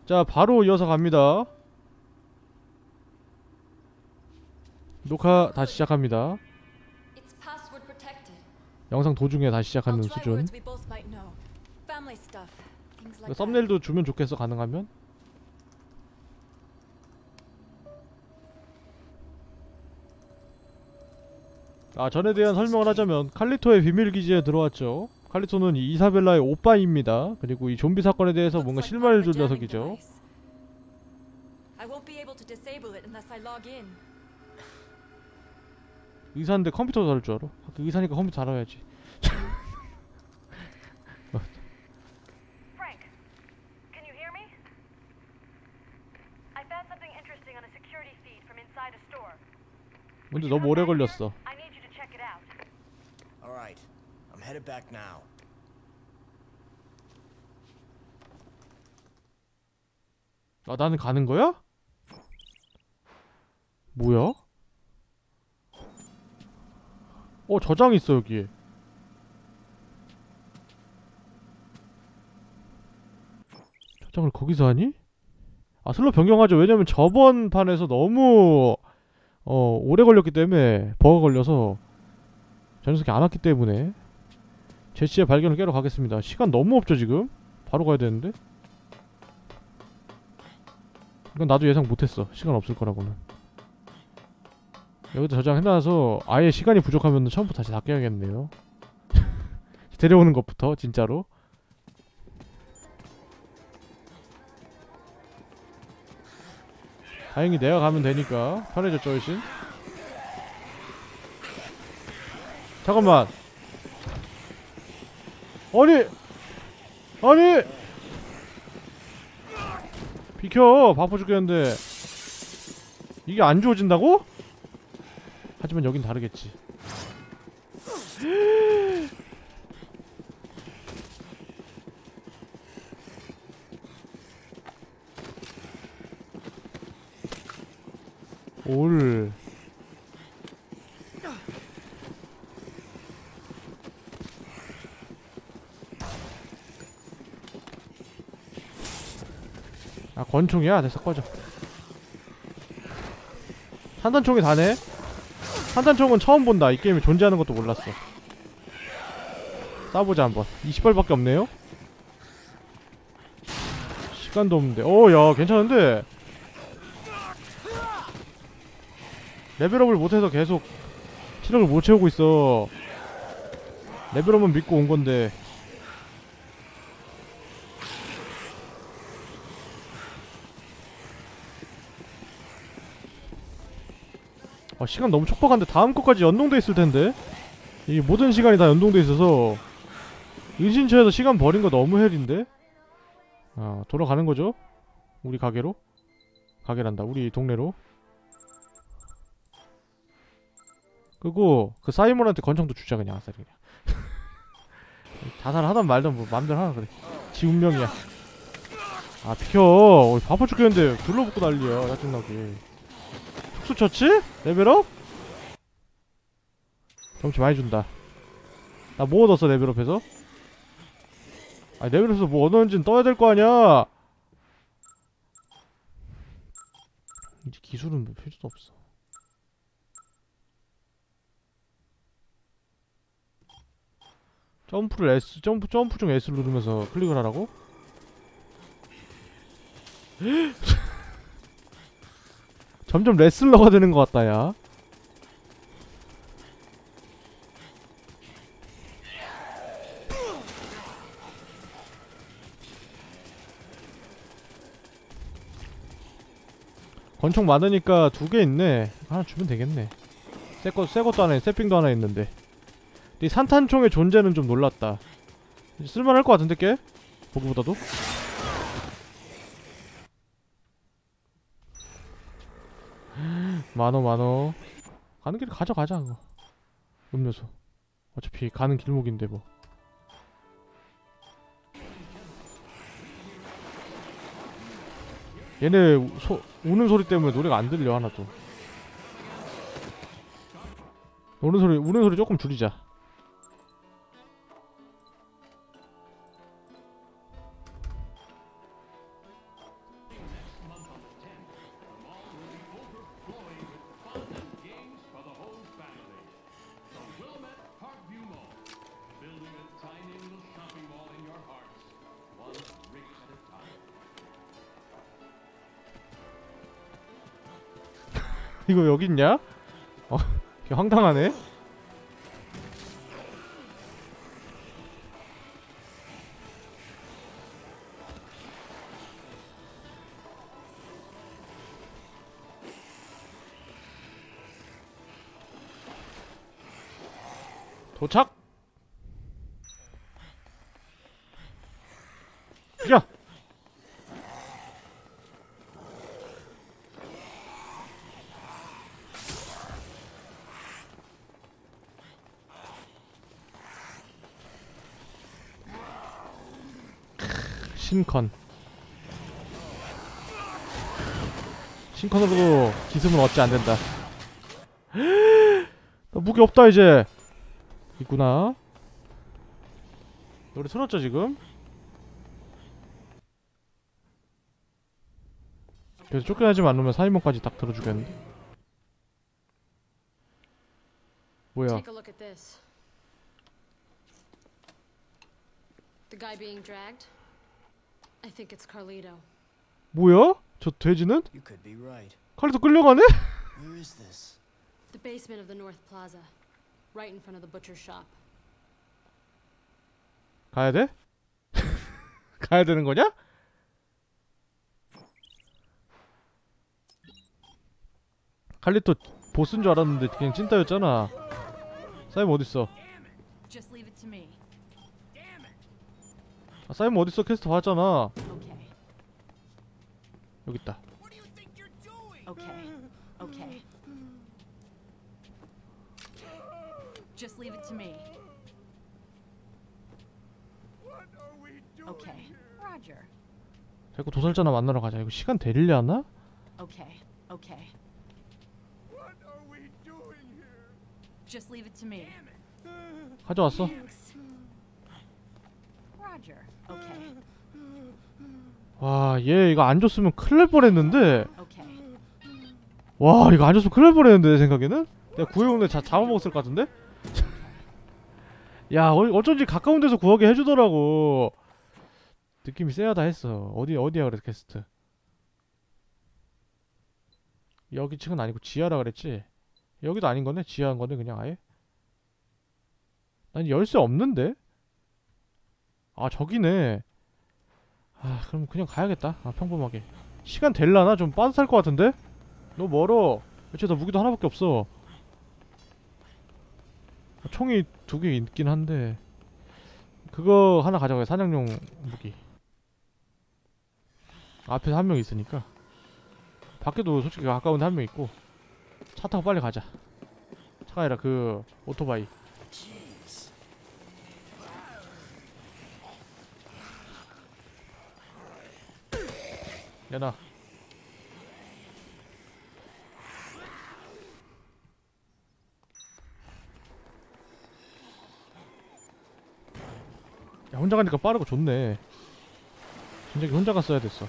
자, 바로 이어서 갑니다. 녹화 다시 시작합니다. 영상 도중에 다시 시작하는 수준. 썸네일도 주면 좋겠어, 가능하면. 전에 대한 설명을 하자면 칼리토의 비밀기지에 들어왔죠. 칼리토는 이 이사벨라의 오빠입니다. 그리고 이 좀비 사건에 대해서 뭔가 실마리를 줄 녀석이죠. 의사인데 컴퓨터 다룰 줄 알아? 의사니까 컴퓨터 다뤄야지. 근데 너무 오래 걸렸어. 나는 가는 거야? 뭐야? 저장 있어 여기에. 저장을 거기서 하니? 슬롯 변경하죠. 왜냐면 저번 판에서 너무 오래 걸렸기 때문에, 버그 걸려서 저 녀석이 안 왔기 때문에. 제시의 발견을 깨러 가겠습니다. 시간 너무 없죠 지금? 바로 가야 되는데? 이건 나도 예상 못했어, 시간 없을 거라고는. 여기다 저장해놔서 아예 시간이 부족하면 처음부터 다시 다 깨야겠네요. 데려오는 것부터 진짜로. 다행히 내가 가면 되니까 편해졌죠 훨씬. 잠깐만. 아니 비켜. 바빠 죽겠는데. 이게 안 주워진다고? 하지만 여긴 다르겠지. 올. 권총이야? 됐어, 꺼져. 산탄총이 다네? 산탄총은 처음 본다. 이 게임이 존재하는 것도 몰랐어. 쏴보자 한번. 20발밖에 없네요? 시간도 없는데. 야 괜찮은데? 레벨업을 못해서 계속 체력을 못 채우고 있어. 레벨업은 믿고 온 건데. 시간 너무 촉박한데 다음 거까지 연동돼 있을 텐데. 이 모든 시간이 다 연동돼 있어서 은신처에서 시간 버린 거 너무 헬인데. 돌아가는 거죠? 우리 가게로? 가게란다. 우리 동네로. 그리고 그 사이먼한테 권총도 주자 그냥. 아싸리 그냥. 자살하던 말던 뭐 맘대로 하나 그래. 지 운명이야. 비켜. 바빠 죽겠는데 둘러붙고 난리야. 짜증나게. 특수처치? 레벨업? 경치 많이 준다. 나 뭐 얻었어 레벨업해서? 레벨업해서 뭐 얻었는지는 떠야 될 거 아니야. 이제 기술은 뭐 필요도 없어. 점프 중 S를 누르면서 클릭을 하라고? 점점 레슬러가 되는 것 같다, 야. 권총 많으니까 2개 있네. 하나 주면 되겠네. 새 것도 하나, 새핑도 하나 있는데. 이 산탄총의 존재는 좀 놀랐다. 쓸만할 것 같은데, 꽤? 보기보다도? 많어. 가는 길에 가져가자, 그거. 음료수. 어차피 가는 길목인데, 뭐. 얘네 우는 소리 때문에 노래가 안 들려, 하나도. 우는 소리 조금 줄이자. 이거 여기 있냐? 되게 황당하네. 도착! 야! 신컨. 신컨으로도 기습은 얻지 않는다. 나 무기 없다 이제. 있구나. 노래 틀었죠 지금? 그래서 쫓겨나지만 않으면 4인분까지 딱 들어주겠는데. 뭐야? Take a look at this. The guy being dragged? I think it's Carlito. 뭐야? 저 돼지는? You could be right. 칼리토 끌려가네? Where is this? The basement of the North Plaza. Right in front of the butcher shop. 가야 돼? 가야 되는 거냐? 칼리토 보스인 줄 알았는데 그냥 찐따였잖아. 사이먼 어딨어? Just leave it to me. 아, 사이먼 어딨어? 퀘스트 봤잖아. Okay. 여기 있다. Okay. Okay. Just leave it to me. Okay. Roger. 자꾸 도살자나 만나러 가자. 이거 시간 되리려나? Okay. Okay. Just leave it to me. 가져왔어. Roger. Okay. 와, 얘 이거 안 줬으면 큰일 날 뻔했는데. Okay. 와, 이거 안 줬으면 큰일 날 뻔했는데 내 생각에는. 내가 구해오는데 잡아먹었을 것 같은데? 야, 어쩐지 가까운 데서 구하게 해주더라고. 느낌이 쎄하다 했어. 어디야 그래서 퀘스트. 여기 층은 아니고 지하라 그랬지? 여기도 아닌 거네? 지하인 거네 그냥 아예? 난 열쇠 없는데? 아 저기네. 아 그럼 그냥 가야겠다. 아 평범하게. 시간 될라나? 좀 빠듯할 것 같은데? 너무 멀어. 애초에 나 무기도 하나밖에 없어. 총이 2개 있긴 한데 그거 하나 가져가요. 사냥용 무기. 앞에 한 명 있으니까. 밖에도 솔직히 가까운데 한 명 있고. 차 타고 빨리 가자. 차가 아니라 그 오토바이. 내놔. 야 혼자 가니까 빠르고 좋네. 진작에 혼자 갔어야 됐어.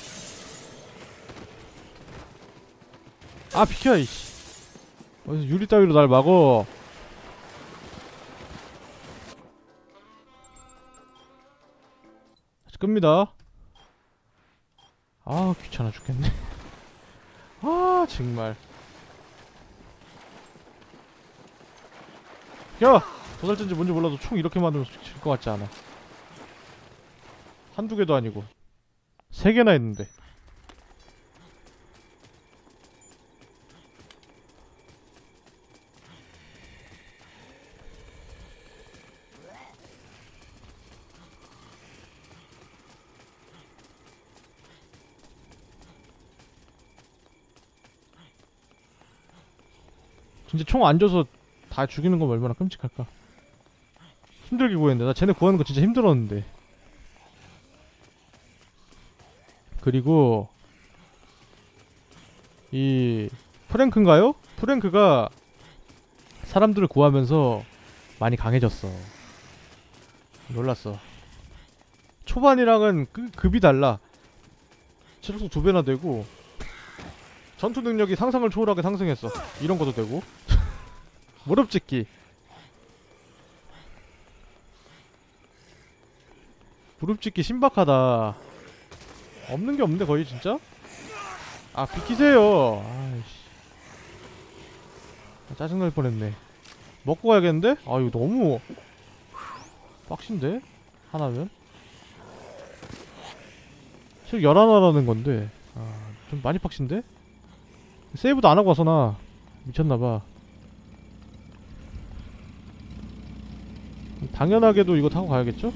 아 비켜 이씨. 어디서 유리 따위로 날 막어. 다시 끕니다. 아 귀찮아 죽겠네. 아 정말. 야! 도살자인지 뭔지 몰라도 총 이렇게 만들면 질 것 같지 않아. 한두 개도 아니고 3개나 했는데. 진짜 총 안 줘서 다 죽이는 건 얼마나 끔찍할까. 힘들게 구했는데. 나 쟤네 구하는 거 진짜 힘들었는데. 그리고 이 프랭크인가요? 프랭크가 사람들을 구하면서 많이 강해졌어. 놀랐어. 초반이랑은 급이 달라. 체력도 2배나 되고 전투 능력이 상상을 초월하게 상승했어. 이런 것도 되고. 무릎 찍기. 무릎 찍기 신박하다. 없는 게 없는데 거의 진짜? 아 비키세요. 아이씨. 짜증날 뻔했네. 먹고 가야겠는데? 아 이거 너무 빡신데? 하나면? 실 11하라는 건데 좀 많이 빡신데? 세이브도 안하고 와서 나 미쳤나봐. 당연하게도 이거 타고 가야겠죠?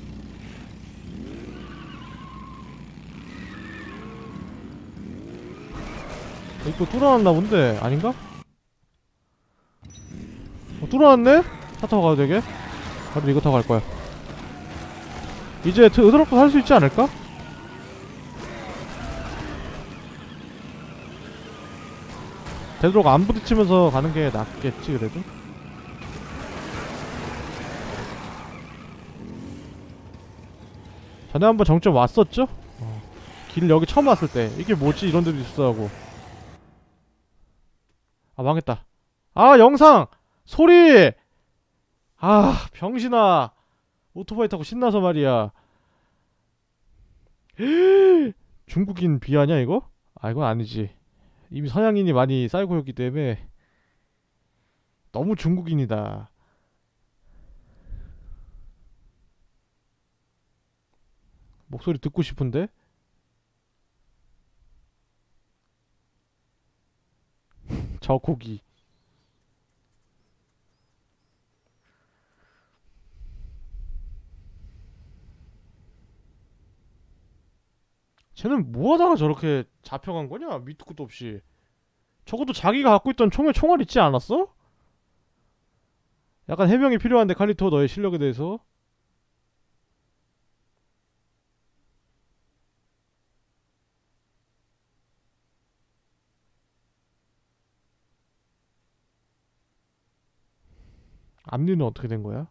이거 뚫어놨나 본데? 아닌가? 뚫어놨네? 차 타고 가도 되게? 나도 이거 타고 갈거야. 이제 으드럭도 살 수 있지 않을까? 되도록 안 부딪히면서 가는게 낫겠지 그래도? 전에 한번 정점 왔었죠? 길 여기 처음 왔을 때 이게 뭐지 이런 데도 있어 하고. 아 망했다. 아 영상! 소리! 아 병신아. 오토바이 타고 신나서 말이야. 중국인 비하냐 이거? 아 이건 아니지. 이미 서양인이 많이 쌓이고 있기 때문에 너무 중국인이다. 목소리 듣고 싶은데? 저 고기. 쟤는 뭐하다가 저렇게 잡혀간 거냐? 밑도 끝도 없이. 적어도 자기가 갖고 있던 총에 총알 있지 않았어? 약간 해명이 필요한데 칼리토 너의 실력에 대해서. 앞니는 어떻게 된 거야?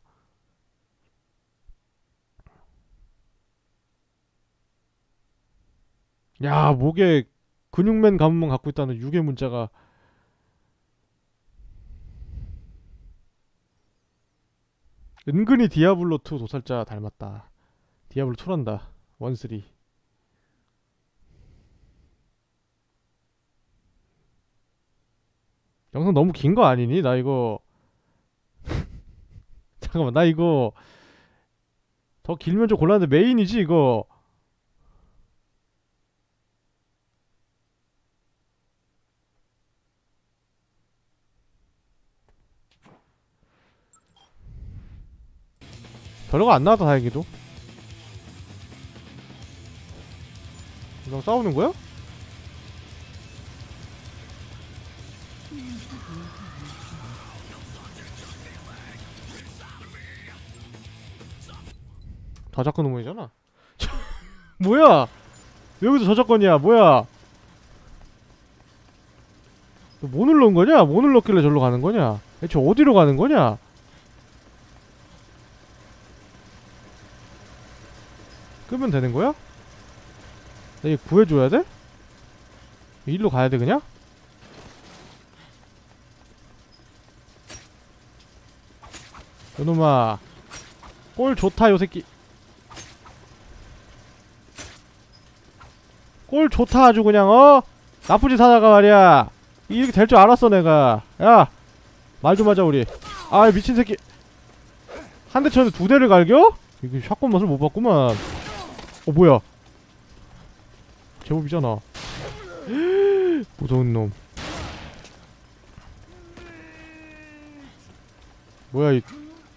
야 목에 근육맨 가문만 갖고 있다는 유괴 문자가. 은근히 디아블로2 도살자 닮았다. 디아블로2란다. 원쓰리. 영상 너무 긴 거 아니니? 나 이거 잠깐만 나 이거 더 길면 좀 곤란한데 메인이지 이거. 별거 안 나왔다 다행히도. 이랑 싸우는 거야? 저작권 의무이잖아. 뭐야? 여기도 저작권이야. 뭐야? 너 뭐 눌러온 거냐? 뭐 눌렀길래 절로 가는 거냐? 대체 어디로 가는 거냐? 끄면 되는 거야? 나 이거 구해줘야 돼? 일로 가야 돼 그냥? 요놈아 꼴 좋다 요 새끼. 꼴 좋다 아주 그냥 나쁜 짓 하다가 말이야 이렇게 될 줄 알았어 내가. 야 말 좀 하자 우리. 아 미친 새끼. 한 대 쳤는데 두 대를 갈겨? 이게 샷건 맛을 못 봤구만. 뭐야 제법이잖아. 무서운 놈. 뭐야 이.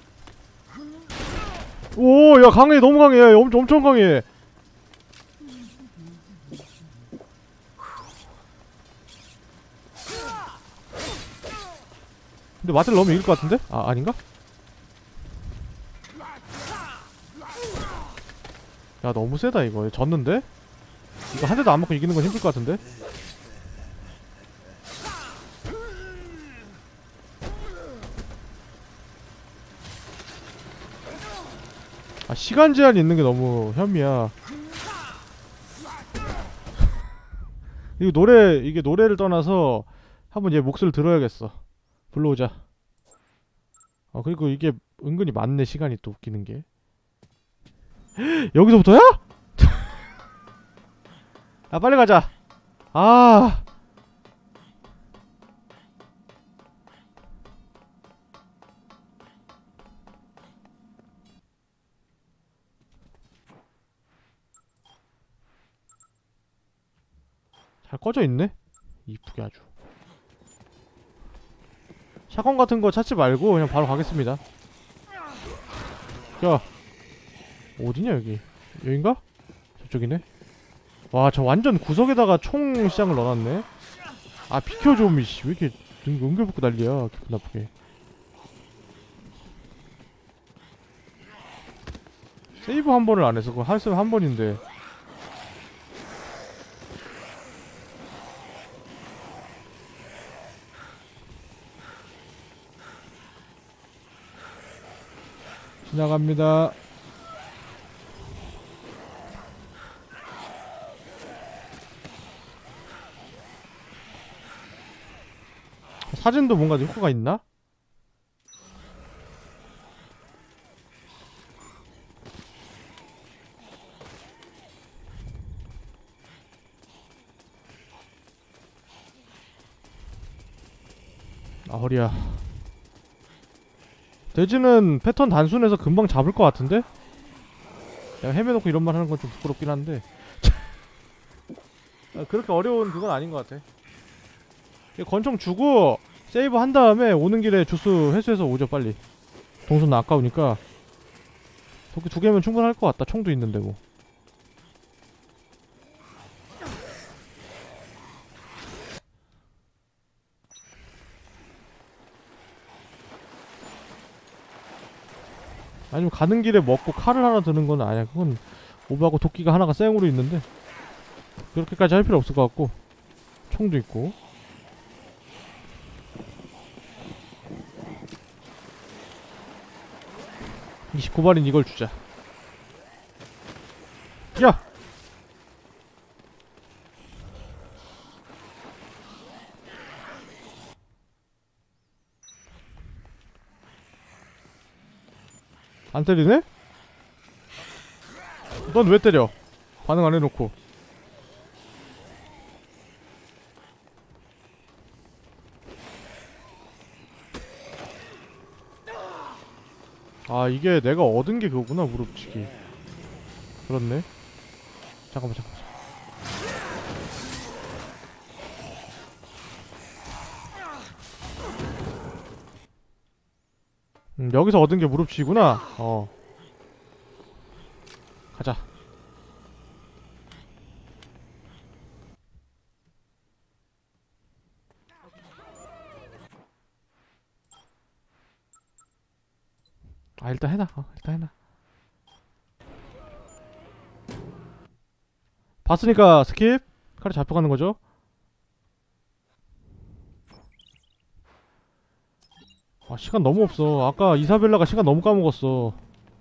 오 야 강해 너무 강해. 야, 엄청 강해. 근데 마트를 넣으면 이길 것 같은데? 아 아닌가? 야 너무 세다 이거. 졌는데? 이거 한 대도 안 맞고 이기는 건 힘들 것 같은데? 아 시간 제한이 있는 게 너무 현미야. 이게 노래를 떠나서 한번 얘 목소리를 들어야겠어. 불러오자. 그리고 이게 은근히 많네 시간이 또 웃기는 게. 여기서부터야? 야 빨리 가자. 아 잘 꺼져 있네. 이쁘게 아주. 샷건 같은 거 찾지 말고 그냥 바로 가겠습니다. 야, 어디냐 여기? 여긴가? 저쪽이네. 와, 저 완전 구석에다가 총 시장을 넣어놨네. 아, 비켜 좀 이씨. 왜 이렇게 은결 붙고 난리야. 기분 나쁘게. 세이브 한 번을 안 해서 그거 할수록 한 번인데. 지나갑니다. 사진도 뭔가 효과가 있나? 아, 허리야. 돼지는 패턴 단순해서 금방 잡을 것 같은데? 내가 헤매놓고 이런 말 하는 건 좀 부끄럽긴 한데. 그렇게 어려운 그건 아닌 것 같아. 권총 주고 세이브 한 다음에 오는 길에 주스 회수해서 오죠 빨리. 동선 아까우니까. 도끼 2개면 충분할 것 같다. 총도 있는데 뭐. 아니면 가는 길에 먹고 칼을 하나 드는 건 아니야. 그건 오버하고 도끼가 하나가 생으로 있는데 그렇게까지 할 필요 없을 것 같고. 총도 있고. 고발인 이걸 주자. 야! 안 때리네? 넌 왜 때려? 반응 안 해놓고. 아, 이게 내가 얻은 게 그거구나. 무릎치기. 그렇네. 잠깐만. 여기서 얻은 게 무릎치기구나. 가자. 아, 일단 해놔. 일단 해놔. 봤으니까 스킵. 칼이 잡혀가는 거죠. 아, 시간 너무 없어. 아까 이사벨라가 시간 너무 까먹었어.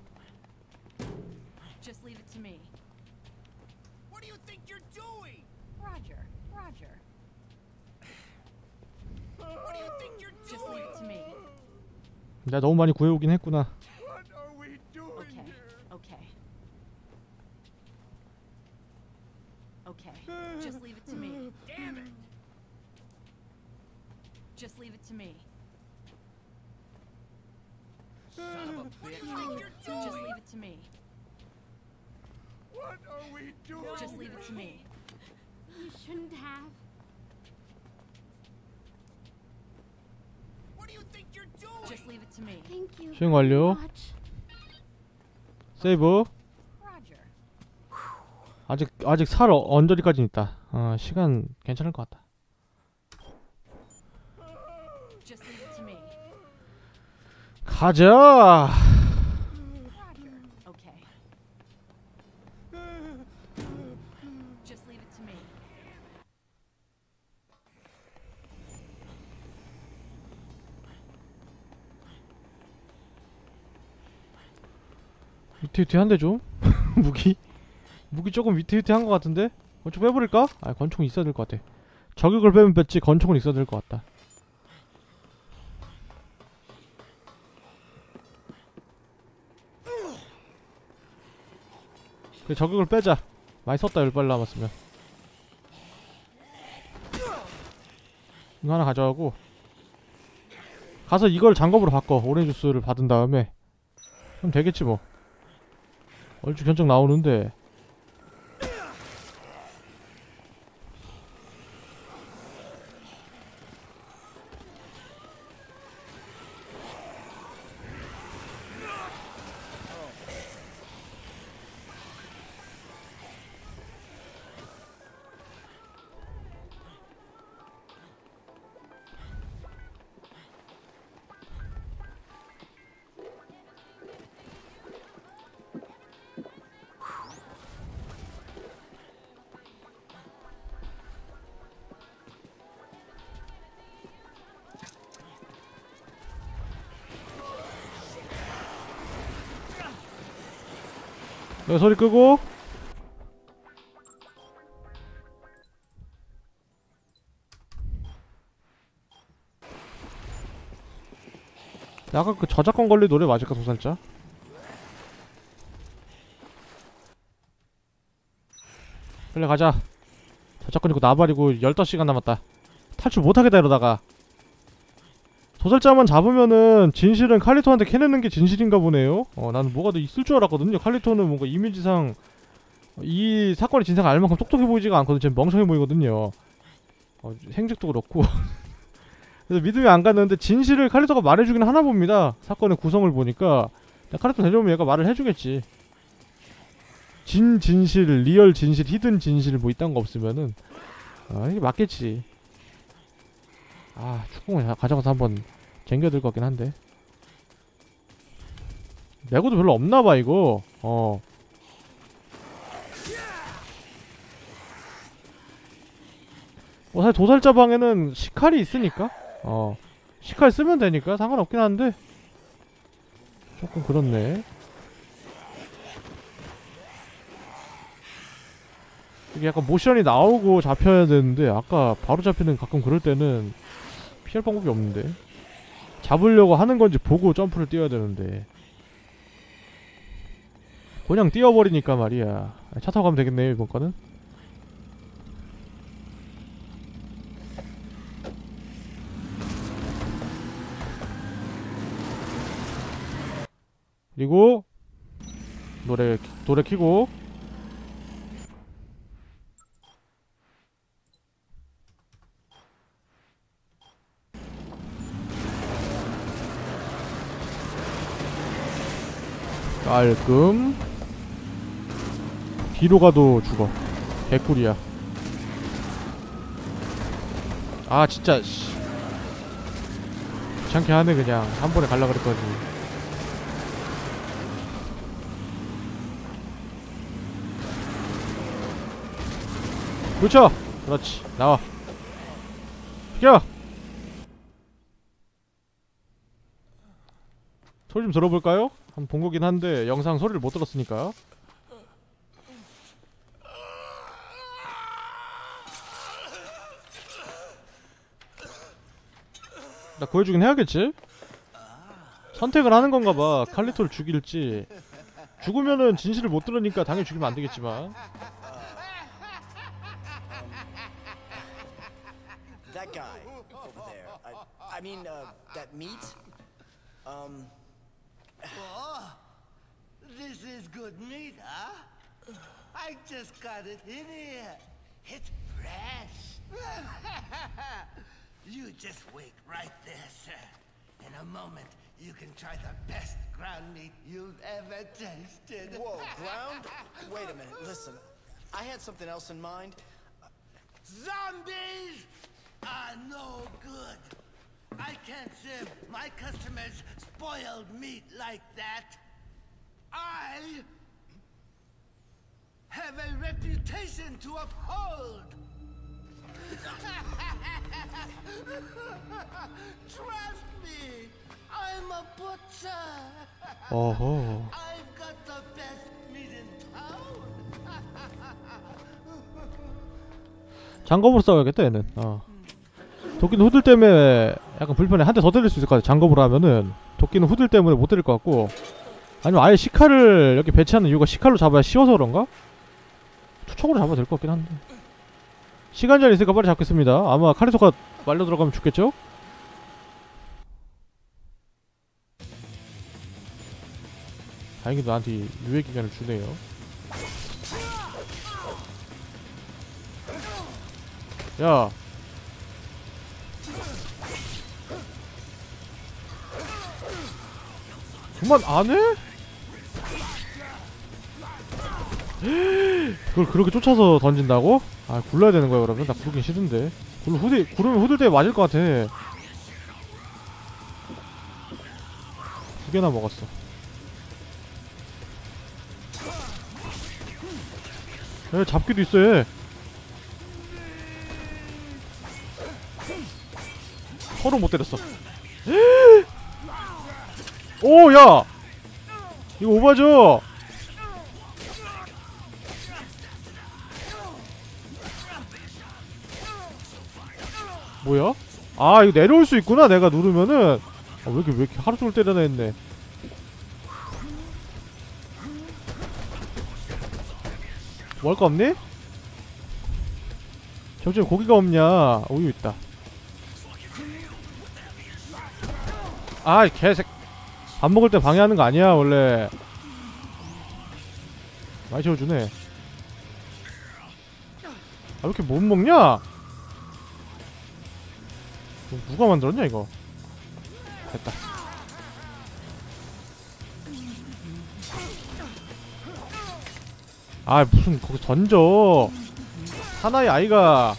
Just leave it to me. What do you think you're doing? Roger. Roger. What do you think you're Just leave it to me. 내가 너무 많이 구해오긴 했구나. What are we doing Okay. here? Okay. Okay. Just leave it to me. Damn it! Just leave it to me. Son of a What do bitch! you think you're doing? Just leave it to me. What are we doing? Just leave it to me. You shouldn't have. What do you think you're doing? Just leave it to me. Thank you. 수행 완료. very much. 세이브. Roger. 아직 살 언저리까지는 있다. 시간 괜찮을 것 같다. Just leave it to me. 가자. Roger. Okay. Just leave it to me. 위태위태한데 좀? 무기 조금 위태위태한 것 같은데? 권총 빼버릴까? 아, 권총이 있어야 될 것 같아. 저격을 빼면 뺐지 권총은 있어야 될 것 같다. 그래, 저격을 빼자. 많이 썼다. 10발 남았으면. 이거 하나 가져가고 가서 이걸 장갑으로 바꿔. 오렌지 주스를 받은 다음에 그럼 되겠지 뭐. 얼추 견적 나오는데 여기 소리 끄고. 아까 그 저작권 걸린 노래 맞을까 도살자? 빨리 가자. 저작권 있고 나발이고 15시간 남았다. 탈출 못하겠다 이러다가. 도살자만 잡으면은 진실은 칼리토한테 캐내는 게 진실인가 보네요. 나는 뭐가 더 있을 줄 알았거든요. 칼리토는 뭔가 이미지상 이 사건의 진상을 알 만큼 똑똑해 보이지가 않거든. 쟤 멍청해 보이거든요. 행적도 그렇고. 그래서 믿음이 안 갔는데 진실을 칼리토가 말해주긴 하나 봅니다. 사건의 구성을 보니까. 칼리토 데려오면 얘가 말을 해주겠지. 진실, 리얼 진실, 히든 진실 뭐 이딴 거 없으면은 이게 맞겠지. 축구공 가져가서 한번 쟁겨들 것 같긴 한데. 레고도 별로 없나봐 이거. 사실 도살자 방에는 시칼이 있으니까 시칼 쓰면 되니까 상관없긴 한데 조금 그렇네. 이게 약간 모션이 나오고 잡혀야 되는데 아까 바로 잡히는 가끔 그럴 때는 피할 방법이 없는데. 잡으려고 하는 건지 보고 점프를 뛰어야 되는데 그냥 뛰어버리니까 말이야. 차 타고 가면 되겠네 이번 거는. 그리고 노래 켜고 깔끔. 뒤로 가도 죽어. 개꿀이야. 진짜 씨. 귀찮게 하네. 그냥 한 번에 갈라 그랬더니. 그렇죠. 그렇지. 나와. 비켜. 소리 좀 들어볼까요? 한번 본 거긴 한데 영상 소리를 못 들었으니까. 나 구해주긴 해야겠지? 선택을 하는 건가 봐. 칼리토를 죽일지. 죽으면은 진실을 못 들으니까 당연히 죽이면 안 되겠지만. That guy over there. I mean, that meat. Oh, this is good meat, huh? I just got it in here. It's fresh. You just wait right there, sir. In a moment, you can try the best ground meat you've ever tasted. Whoa, ground? Wait a minute. Listen, I had something else in mind. Zombies are no good. I can't serve my customers spoiled meat like that. I have a reputation to uphold. Trust me, I'm a butcher. 어허. I've got the best meat in town. 장검으로 싸워야겠다 얘는. 도끼는 후들 때문에 약간 불편해. 한 대 더 때릴 수 있을 것 같아. 장검으로 하면은 도끼는 후들 때문에 못 때릴 것 같고. 아니면 아예 시칼을 여기 배치하는 이유가 시칼로 잡아야 쉬워서 그런가? 투척으로 잡아도 될 것 같긴 한데. 시간 제한 있으니까 빨리 잡겠습니다. 아마 칼리토가 말려 들어가면 죽겠죠? 다행히도 나한테 유예 기간을 주네요. 야, 그만 안 해? 그걸 그렇게 쫓아서 던진다고? 굴러야 되는 거야 그러면? 나 구르긴 싫은데. 구르면 후들대에 맞을 것 같아. 2개나 먹었어. 잡기도 있어 얘. 서로 못 때렸어. 오, 야! 이거 오바죠? 뭐야? 아 이거 내려올 수 있구나 내가 누르면은. 아, 왜 이렇게 하루 종일 때려나 했네. 뭐 할 거 없니? 점점 고기가 없냐. 우유 있다. 아이 개색. 밥 먹을 때 방해하는 거 아니야 원래. 많이 채워주네. 아 왜 이렇게 못 먹냐? 누가 만들었냐 이거. 됐다. 아 무슨 거기 던져. 하나의 아이가.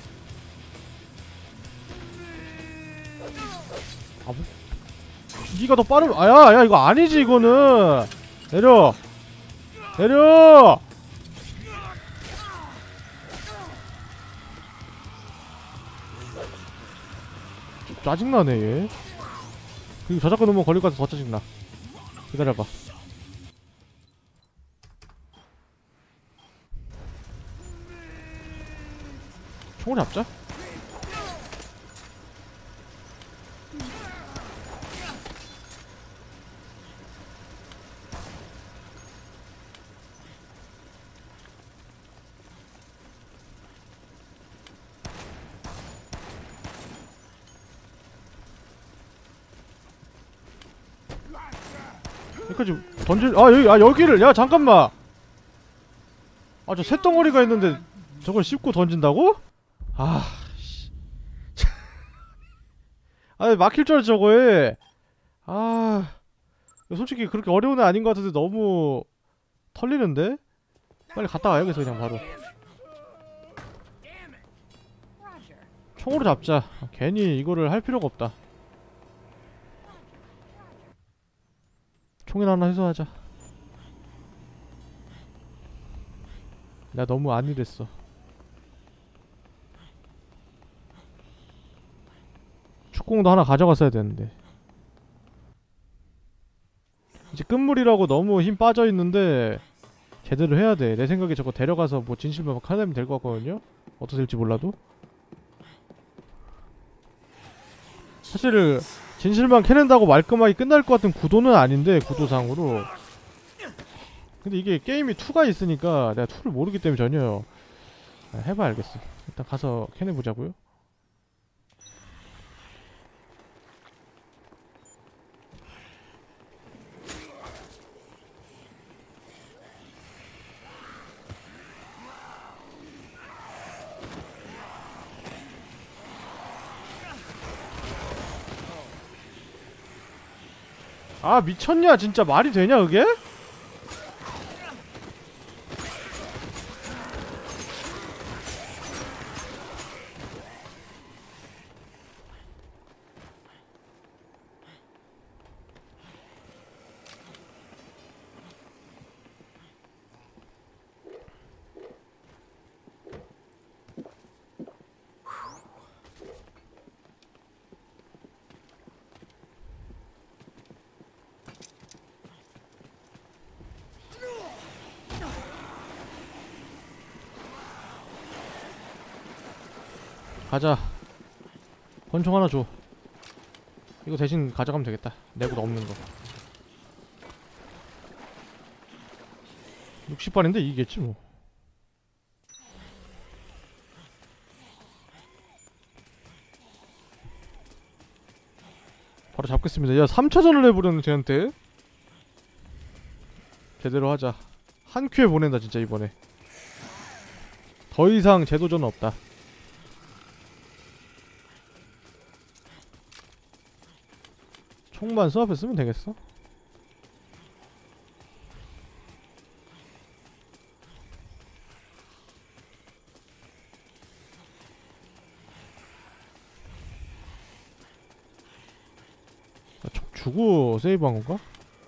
아 뭐. 니가 더 빠르면 아야 이거 아니지 이거는. 내려 내려. 짜증나네 얘. 그리고 저작권 넣으면 걸릴 것 같아서 더 짜증나. 기다려봐. 총을 잡자. 여기까지 던질. 아 여기 여기를. 야 잠깐만. 아 저 쇳덩어리가 있는데 저걸 씹고 던진다고? 아 씨. 아 막힐 줄 알았지 저거에. 아 솔직히 그렇게 어려운 애 아닌 것 같은데 너무 털리는데? 빨리 갔다 와야겠어 그냥 바로. Roger. 총으로 잡자. 괜히 이거를 할 필요가 없다. 총이나 하나 해소하자. 나 너무 안일했어. 축구공도 하나 가져갔어야 되는데. 이제 끝물이라고 너무 힘 빠져있는데 제대로 해야돼. 내 생각에 저거 데려가서 뭐 진실만 하면 될 것 같거든요? 어떻게 될지 몰라도. 사실 진실만 캐낸다고 말끔하게 끝날 것 같은 구도는 아닌데 구도상으로. 근데 이게 게임이 2가 있으니까 내가 2를 모르기 때문에 전혀. 해봐 알겠어. 일단 가서 캐내보자고요. 아 미쳤냐 진짜. 말이 되냐 그게? 가자. 권총 하나 줘. 이거 대신 가져가면 되겠다. 내구도 없는 거. 60발인데 이기겠지 뭐. 바로 잡겠습니다. 야 3차전을 해보려는 쟤한테 제대로 하자. 한 큐에 보낸다 진짜 이번에. 더 이상 재도전은 없다. 총만 수압해 쓰면 되겠어? 총 주고 세이브한 건가?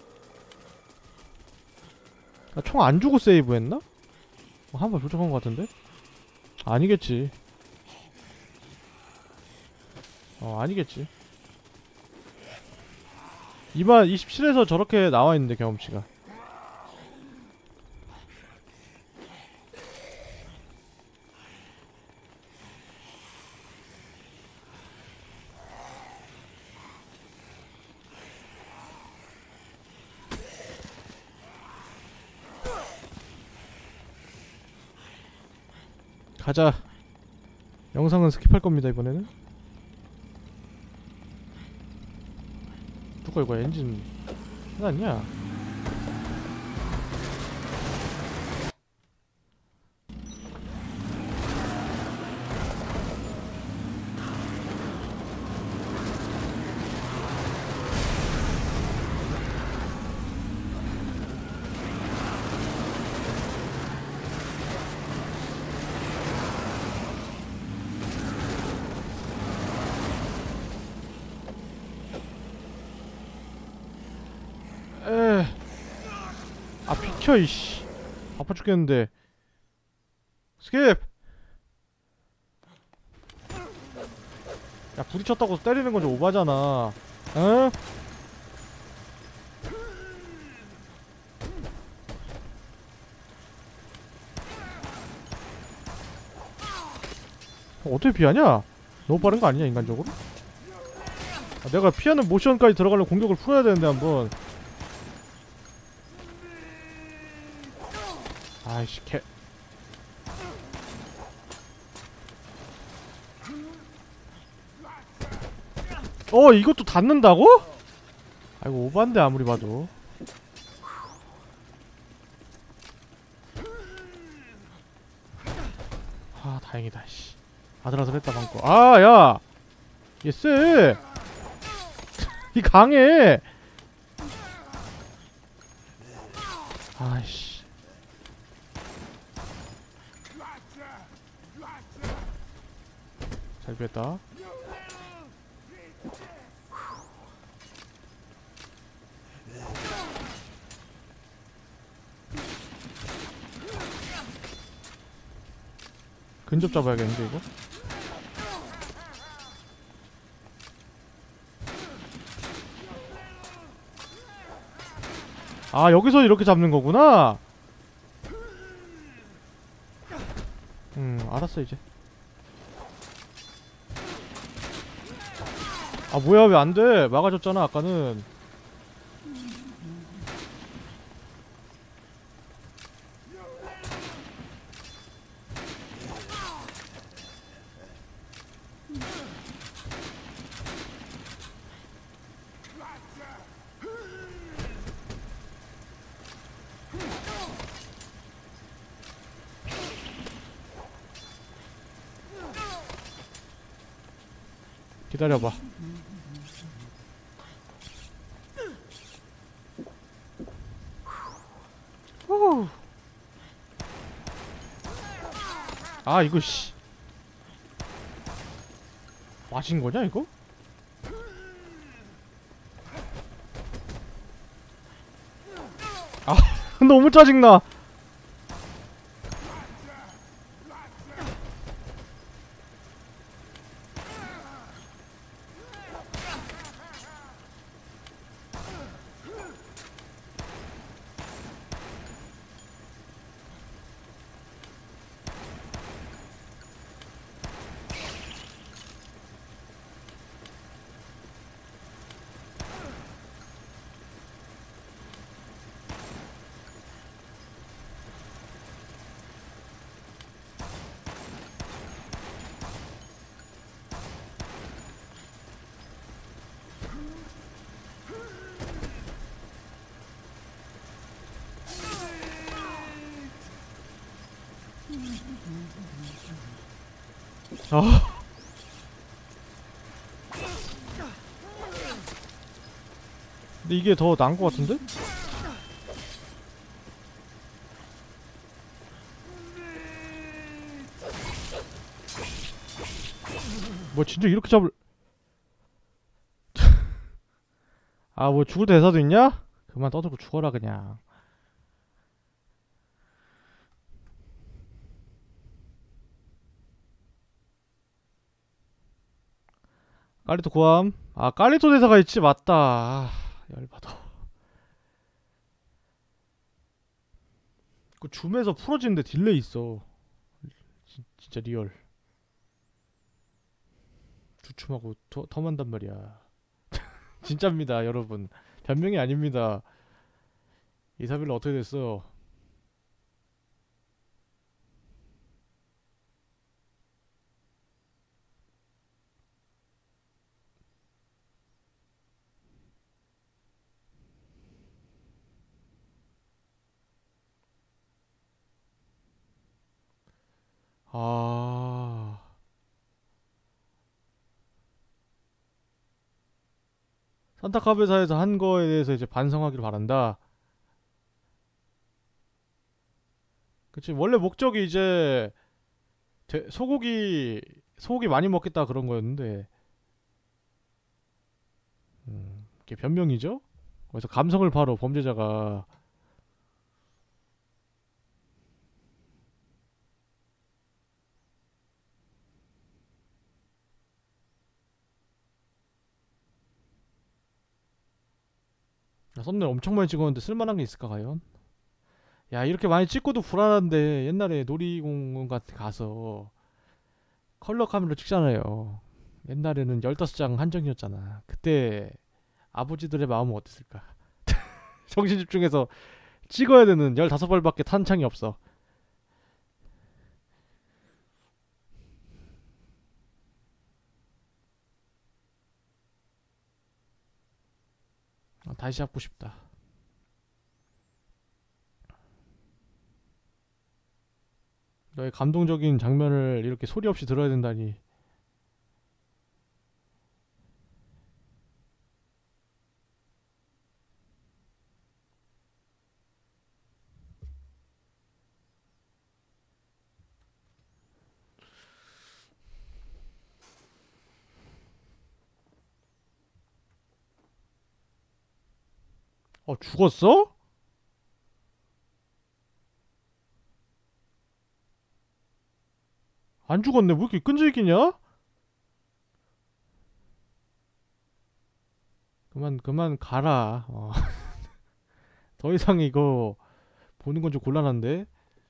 총 안 주고 세이브 했나? 한 번 부족한 것 같은데? 아니겠지. 아니겠지. 27에서 저렇게 나와있는데 경험치가. 가자. 영상은 스킵할 겁니다 이번에는. 누가 이거 엔진 해놨냐? 에. 아 비켜 이씨. 아파 죽겠는데. 스킵. 야 부딪혔다고 때리는 건 좀 오바잖아. 어? 어떻게 피하냐? 너무 빠른 거 아니냐 인간적으로? 아, 내가 피하는 모션까지 들어가려면 공격을 풀어야 되는데 한번. 아이씨 개. 이것도 닿는다고? 아이고 오반데 아무리 봐도. 아 다행이다 씨. 아슬아슬했다 방금. 아 야! 얘 쎄! 이 강해! 아이씨. 잘 피했다. 근접 잡아야겠는데 이거? 아 여기서 이렇게 잡는 거구나? 알았어 이제. 아 뭐야 왜 안돼. 막아줬잖아 아까는. 기다려봐. 후. 아 이거 씨 마신 거냐 이거? 아 너무 짜증나. 아 근데 이게 더 나은 것 같은데? 뭐 진짜 이렇게 잡을. 아 뭐 죽을 대사도 있냐? 그만 떠들고 죽어라 그냥. 깔리토 구함. 아 깔리토 대사가 있지 맞다. 아, 열받아. 그 줌에서 풀어지는데 딜레이 있어. 진짜 리얼. 주춤하고 텀한단 말이야. 진짜입니다 여러분. 변명이 아닙니다. 이사벨라 어떻게 됐어? 아. 산타카베사에서 한 거에 대해서 이제 반성하기를 바란다. 그치, 원래 목적이 이제 소고기 많이 먹겠다 그런 거였는데, 이게 변명이죠? 그래서 감성을 바로 범죄자가. 썸네일 엄청 많이 찍었는데 쓸만한 게 있을까 과연? 야, 이렇게 많이 찍고도 불안한데 옛날에 놀이공원 같은 데 가서 컬러 카메라로 찍잖아요. 옛날에는 15장 한정이었잖아. 그때 아버지들의 마음은 어땠을까? 정신 집중해서 찍어야 되는 15발밖에 탄창이 없어. 다시 잡고 싶다. 너의 감동적인 장면을 이렇게 소리 없이 들어야 된다니. 죽었어? 안 죽었네. 왜 이렇게 끈질기냐? 그만 가라. 더 이상 이거 보는 건 좀 곤란한데.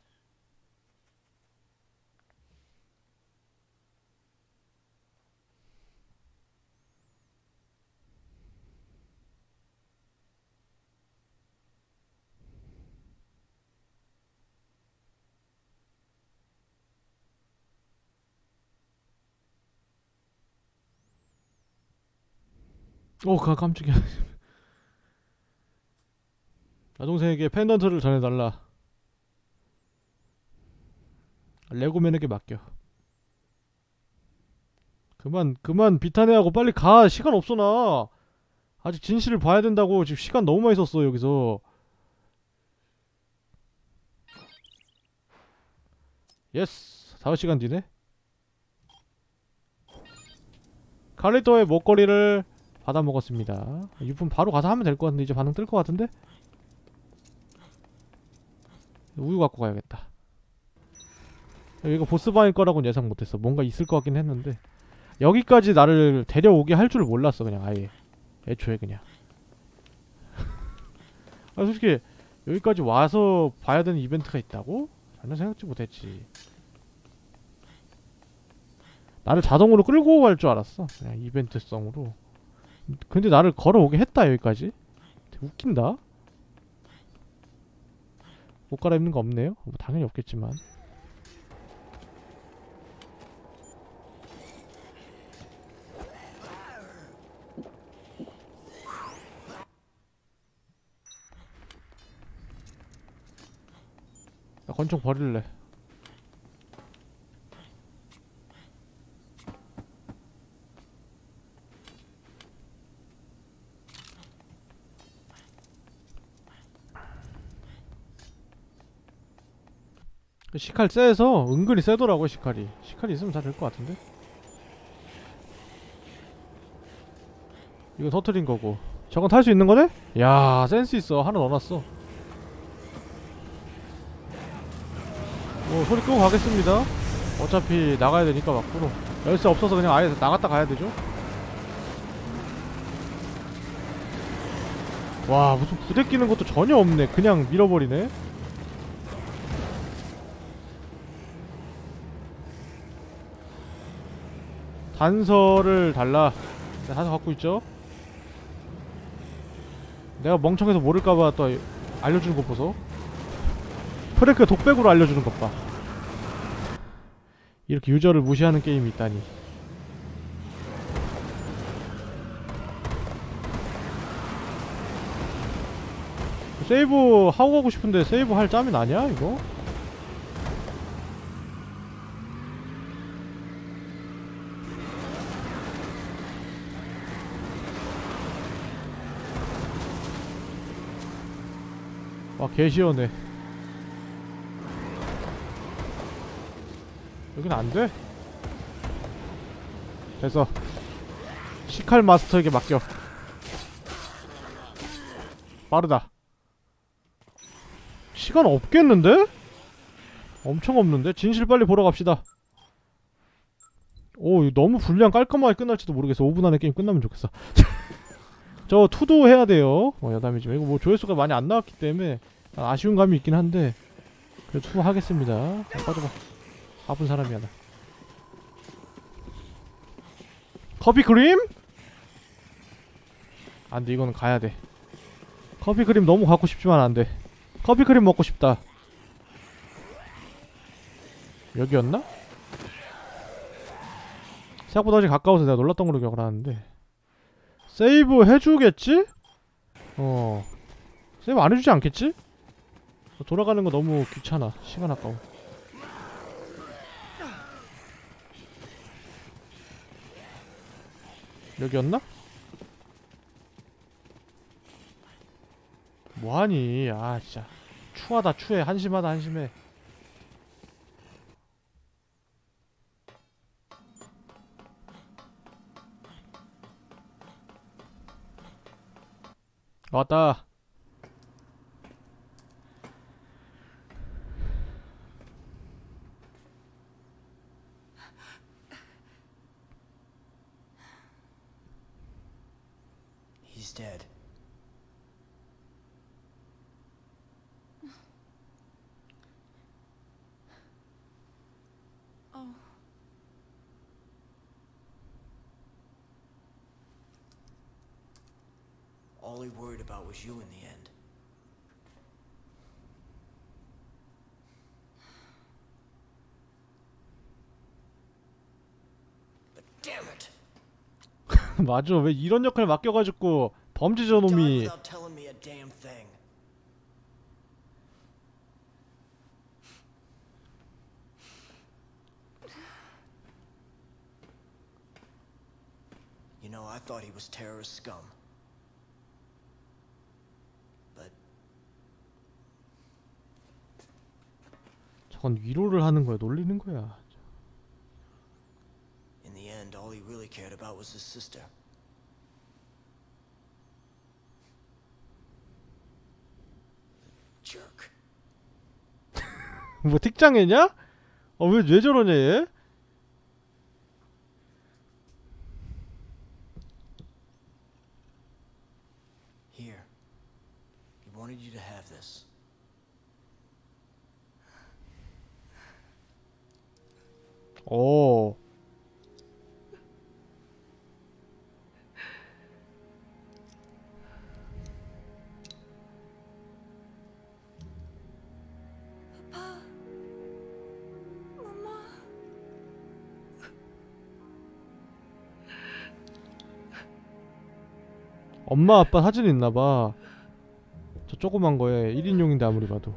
깜짝이야. 여동생에게 펜던트를 전해달라. 레고맨에게 맡겨. 그만 비탄해하고 빨리 가. 시간 없어 나. 아직 진실을 봐야 된다고. 지금 시간 너무 많이 썼어 여기서. 예스. 5시간 뒤네. 칼리토의 목걸이를 받아 먹었습니다. 유품 바로 가서 하면 될 것 같은데. 이제 반응 뜰 것 같은데? 우유 갖고 가야겠다. 이거 보스방일 거라고는 예상 못했어. 뭔가 있을 것 같긴 했는데 여기까지 나를 데려오게 할 줄 몰랐어. 그냥 아예 애초에 그냥. 솔직히 여기까지 와서 봐야 되는 이벤트가 있다고? 전혀 생각지 못했지. 나를 자동으로 끌고 갈 줄 알았어. 그냥 이벤트성으로. 근데 나를 걸어오게 했다 여기까지. 되게 웃긴다. 옷 갈아입는 거 없네요? 뭐 당연히 없겠지만. 나 권총 버릴래. 시칼 세서 은근히 세더라고. 시칼이 있으면 다 될 것 같은데. 이거 터트린 거고 저건 탈 수 있는 거네? 야, 센스 있어. 하나 넣어놨어. 소리 끄고 가겠습니다. 어차피 나가야 되니까 밖으로. 열쇠 없어서 그냥 아예 나갔다 가야 되죠. 와, 무슨 부대 끼는 것도 전혀 없네. 그냥 밀어버리네. 단서를 달라. 네, 단서 갖고 있죠? 내가 멍청해서 모를까봐 또 알려주는 것 보소. 프랭크가 독백으로 알려주는 것 봐. 이렇게 유저를 무시하는 게임이 있다니. 세이브 하고 가고 싶은데 세이브 할 짬이 나냐 이거? 와 개시원해. 여긴 안돼? 됐어. 시칼 마스터에게 맡겨. 빠르다. 시간 없겠는데? 엄청 없는데? 진실 빨리 보러 갑시다. 오, 이거 너무 분량 깔끔하게 끝날지도 모르겠어. 5분 안에 게임 끝나면 좋겠어. 저 투도 해야 돼요. 여담이지만 이거 뭐 조회수가 많이 안 나왔기 때문에 아쉬운 감이 있긴 한데 그래도 투 하겠습니다. 빠져봐. 바쁜 사람이야 나. 커피 크림? 안돼, 이거는 가야돼. 커피 크림 너무 갖고 싶지만 안돼. 커피 크림 먹고 싶다. 여기였나? 생각보다 아직 가까워서 내가 놀랐던 걸로 기억을 하는데. 세이브 해주겠지? 세이브 안 해주지 않겠지? 돌아가는 거 너무 귀찮아. 시간 아까워. 여기였나? 뭐하니? 아 진짜 추하다 추해. 한심하다 한심해. 왔다. He's dead. Oh. All he worried about was you in the end. But damn it! 맞아. 왜 이런 역할 맡겨가지고 범죄자 Died 놈이. without telling me a damn thing. You know, I thought he was terrorist scum. But 저건 위로를 하는 거야, 놀리는 거야. in the end, all he really cared about was his sister. Jerk. 뭐 특장애냐? 왜 저러냐 얘? Here. He wanted you to have this. 오. 엄마 아빠 사진 있나봐. 저 조그만 거에 1인용인데 아무리 봐도.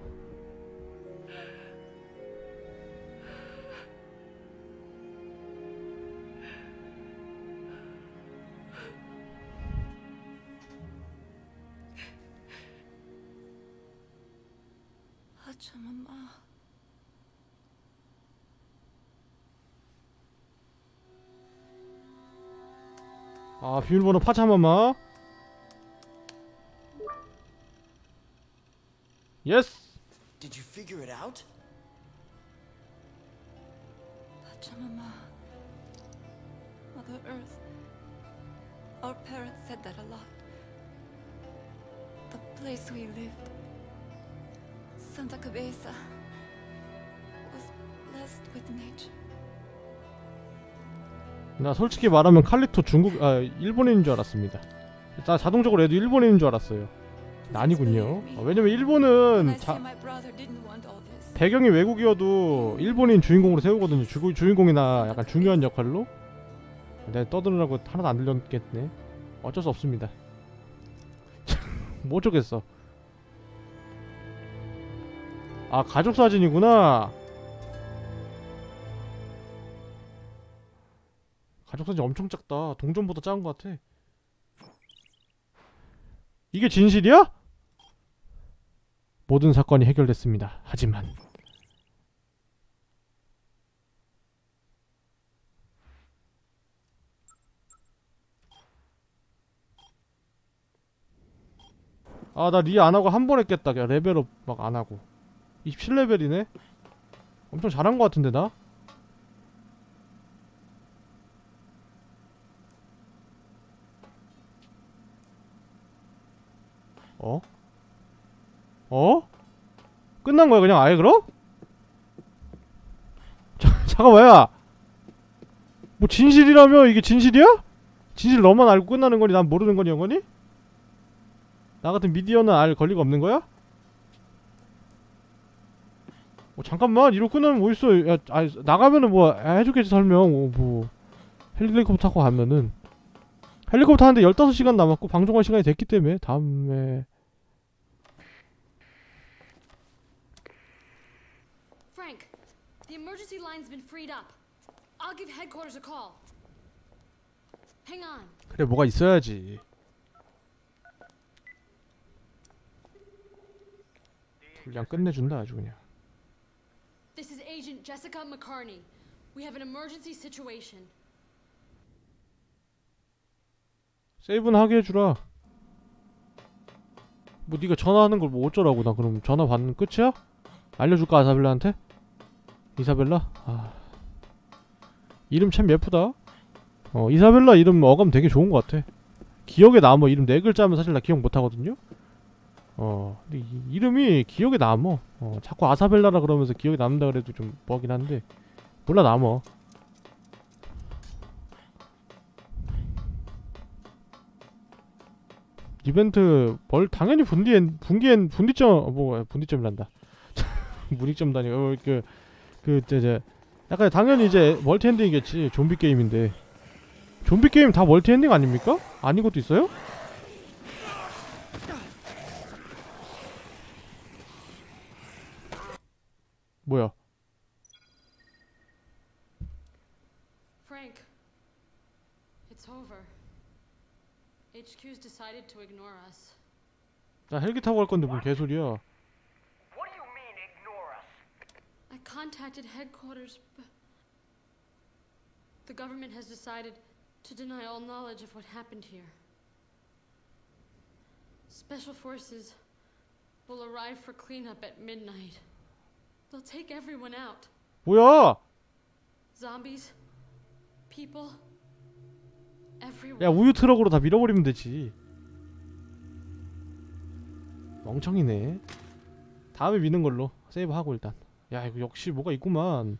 하참엄마. 아, 비밀번호 파참마마. 예스. Did you figure it out? Pachamama, Mother Earth. Our parents said that a lot. The place we lived, Santa Cabeza, was blessed with nature. 나 솔직히 말하면 칼리토 일본인인 줄 알았습니다. 나 자동적으로 얘도 일본인인 줄 알았어요. 아니군요. 왜냐면 일본은 배경이 외국이어도 일본인 주인공으로 세우거든요. 주인공이나 약간 중요한 역할로. 내가 떠드느라고 하나도 안 들렸겠네. 어쩔 수 없습니다. 뭐 어쩌겠어. 아, 가족 사진이구나. 가족 사진 엄청 작다. 동전보다 작은 것 같아. 이게 진실이야? 모든 사건이 해결됐습니다. 하지만 아, 나 리 안하고 한 번 했겠다. 그냥 레벨업 막 안하고 27레벨이네? 엄청 잘한 것 같은데 나? 어? 어? 끝난 거야 그냥 아예 그럼? 잠깐만 야! 뭐 진실이라며? 이게 진실이야? 진실 너만 알고 끝나는 거니 난 모르는 거니 영원히? 나 같은 미디어는 알 권리가 없는 거야? 잠깐만 이러고 끝나면 뭐 있어. 야, 나가면은 뭐 해주겠지 설명. 뭐 헬리콥터 타고 가면은 헬리콥터 타는데 15시간 남았고 방종할 시간이 됐기 때문에 다음에 Frank, the emergency line's been freed up. I'll give headquarters a call. Hang on. 그래 뭐가 있어야지. 그냥 끝내준다 아주 그냥. This is Agent Jessica McCartney. We have an emergency situation. 세이브는 하게 해주라. 뭐 네가 전화하는 걸 뭐 어쩌라고. 나 그럼 전화 받는 끝이야? 알려줄까 아사벨라한테? 이사벨라? 아 이름 참 예쁘다. 이사벨라 이름 어감 되게 좋은 것 같아. 기억에 남어. 이름 4글자면 사실 나 기억 못하거든요. 근데 이름이 기억에 남어. 자꾸 아사벨라라 그러면서 기억에 남는다 그래도 좀 뭐하긴 한데 몰라 남어. 이벤트 당연히 분기점 분기점이란다. 문익점다니. 이제 약간 당연히 이제 멀티 엔딩이겠지. 좀비 게임인데 좀비 게임 다 멀티 엔딩 아닙니까? 아닌 것도 있어요? 뭐야? Frank, it's over. HQ's decided to ignore us. 나 헬기 타고 갈 건데 뭔 개소리야? What do you mean, ignore us? I contacted headquarters, but the government has decided to deny all knowledge of what happened here. Special forces will arrive for cleanup at midnight. They'll take everyone out. 뭐야? Zombies, people, everyone. 야 우유 트럭으로 다 밀어버리면 되지. 멍청이네. 다음에 미는 걸로 세이브하고 일단. 야 이거 역시 뭐가 있구만.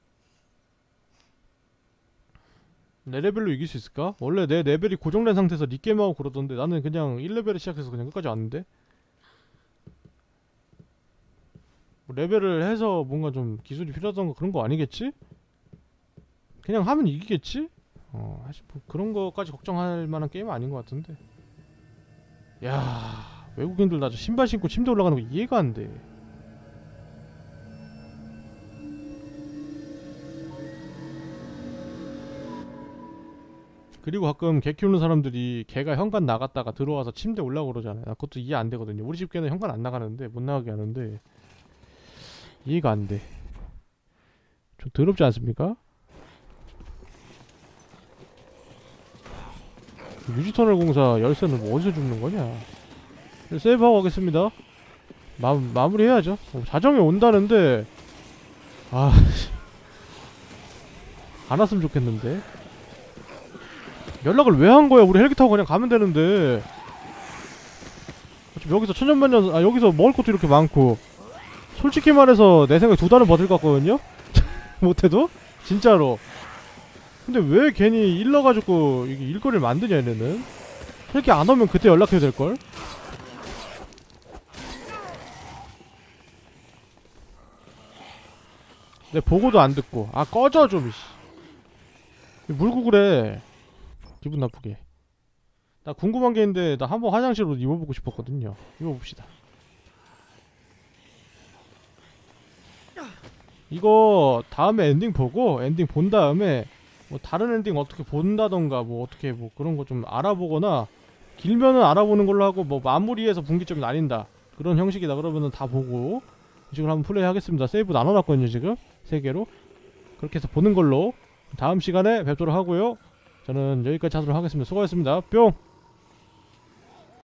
내 레벨로 이길 수 있을까? 원래 내 레벨이 고정된 상태에서 리게임하고 그러던데 나는 그냥 1레벨에 시작해서 그냥 끝까지 왔는데 뭐 레벨을 해서 뭔가 좀 기술이 필요하던가 그런 거 아니겠지? 그냥 하면 이기겠지? 사실 뭐 그런 거까지 걱정할 만한 게임은 아닌 것 같은데. 야 외국인들 나 저 신발 신고 침대 올라가는 거 이해가 안 돼. 그리고 가끔 개 키우는 사람들이 개가 현관 나갔다가 들어와서 침대 올라오고 그러잖아요. 나 그것도 이해 안 되거든요. 우리 집 개는 현관 안 나가는데 못 나가게 하는데 이해가 안 돼. 좀 더럽지 않습니까? 유지터널 공사 열쇠는 뭐 어디서 줍는 거냐? 세이브하고 가겠습니다. 마무리 해야죠. 자정에 온다는데 안 왔으면 좋겠는데. 연락을 왜 한 거야? 우리 헬기 타고 그냥 가면 되는데. 여기서 천년만년 여기서 먹을 것도 이렇게 많고. 솔직히 말해서 내 생각에 2달은 버틸 것 같거든요? 못해도? 진짜로. 근데 왜 괜히 일러가지고 이게 일거리를 만드냐 얘네는. 헬기 안 오면 그때 연락해도 될걸? 내 보고도 안 듣고. 꺼져 좀 이씨. 물고 그래. 기분 나쁘게. 나 궁금한 게 있는데 나 한번 화장실 옷 입어보고 싶었거든요. 입어봅시다. 이거 다음에 엔딩 보고 엔딩 본 다음에 뭐 다른 엔딩 어떻게 본다던가 뭐 어떻게 뭐 그런 거 좀 알아보거나 길면은 알아보는 걸로 하고 뭐 마무리해서 분기점이 나뉜다 그런 형식이다 그러면은 다 보고 이 식으로 한번 플레이 하겠습니다. 세이브 나눠놨거든요 지금 3개로. 그렇게 해서 보는 걸로 다음 시간에 뵙도록 하고요. 저는 여기까지 하도록 하겠습니다. 수고하셨습니다. 뿅.